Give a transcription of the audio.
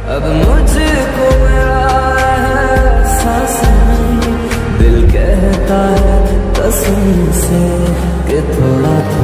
अब मुझको मेरा एहसास नहीं, दिल कहता है कसम से कि थोड़ा